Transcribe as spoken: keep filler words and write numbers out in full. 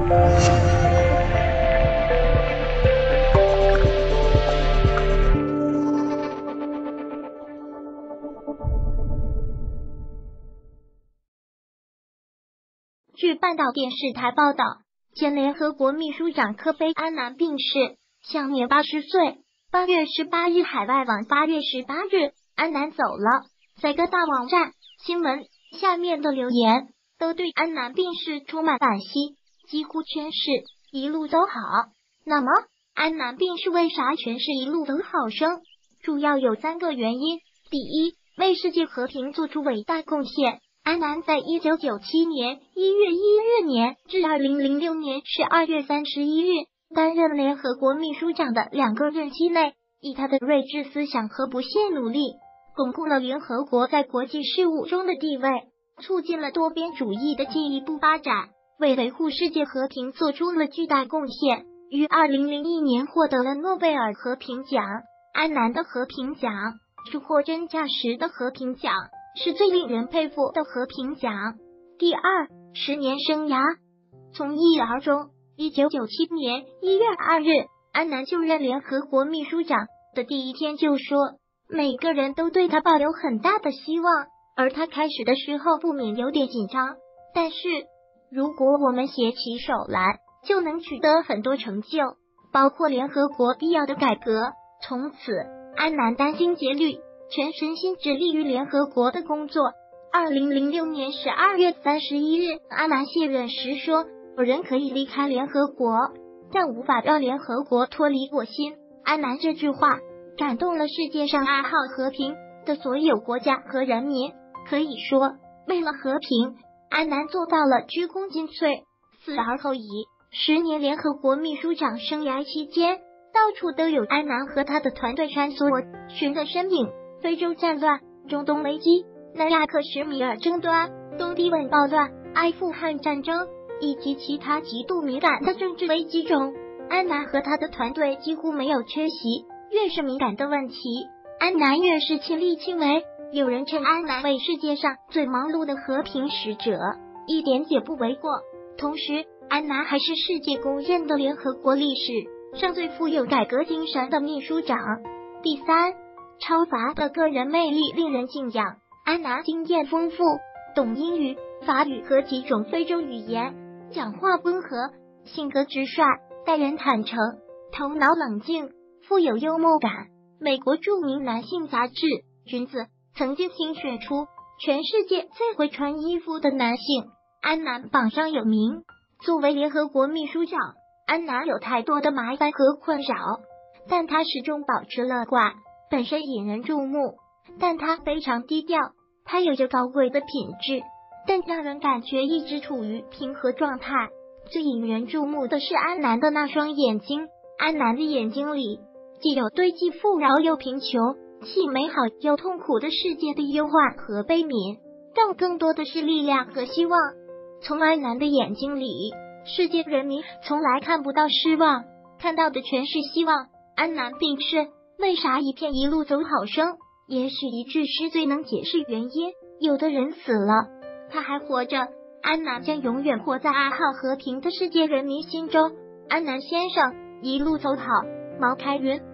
据半岛电视台报道，前联合国秘书长科菲安南病逝，享年八十岁。八月十八日，海外网八月十八日，安南走了。在各大网站、新闻下面的留言都对安南病逝充满惋惜，几乎全是一路走好。那么，安南病逝为啥全是一路走好声？主要有三个原因。第一，为世界和平做出伟大贡献。安南在一九九七年一月一日年至二零零六年十二月三十一日担任联合国秘书长的两个任期内，以他的睿智思想和不懈努力，巩固了联合国在国际事务中的地位，促进了多边主义的进一步发展，为维护世界和平做出了巨大贡献。于二零零一年获得了诺贝尔和平奖。安南的和平奖是货真价实的和平奖，是最令人佩服的和平奖。第二，十年生涯从一而终。一九九七年一月二日，安南就任联合国秘书长的第一天就说，每个人都对他抱有很大的希望，而他开始的时候不免有点紧张，但是如果我们携起手来，就能取得很多成就，包括联合国必要的改革。从此，安南殚精竭虑，全身心致力于联合国的工作。二零零六年十二月三十一日，安南卸任时说，有人可以离开联合国，但无法让联合国脱离我心。安南这句话感动了世界上爱好和平的所有国家和人民，可以说，为了和平，安南做到了鞠躬尽瘁，死而后已。十年联合国秘书长生涯期间，到处都有安南和他的团队穿梭寻的身影。非洲战乱、中东危机、南亚克什米尔争端、东帝汶暴乱、阿富汗战争以及其他极度敏感的政治危机中，安南和他的团队几乎没有缺席。越是敏感的问题，安南越是亲力亲为。有人称安南为世界上最忙碌的和平使者，一点也不为过。同时，安南还是世界公认的联合国历史上最富有改革精神的秘书长。第三，超凡的个人魅力令人敬仰。安南经验丰富，懂英语、法语和几种非洲语言，讲话温和，性格直率，待人坦诚，头脑冷静，富有幽默感。美国著名男性杂志《君子》曾经评选出全世界最会穿衣服的男性，安南榜上有名。作为联合国秘书长，安南有太多的麻烦和困扰，但他始终保持乐观，本身引人注目，但他非常低调。他有着高贵的品质，但让人感觉一直处于平和状态。最引人注目的是安南的那双眼睛，安南的眼睛里既有对既富饶又贫穷，既美好又痛苦的世界的忧患和悲悯，更更多的是力量和希望。从安南的眼睛里，世界人民从来看不到失望，看到的全是希望。安南病逝，为啥一片一路走好声？也许一句诗最能解释原因。有的人死了，他还活着，安南将永远活在爱好和平的世界人民心中。安南先生，一路走好。毛开云。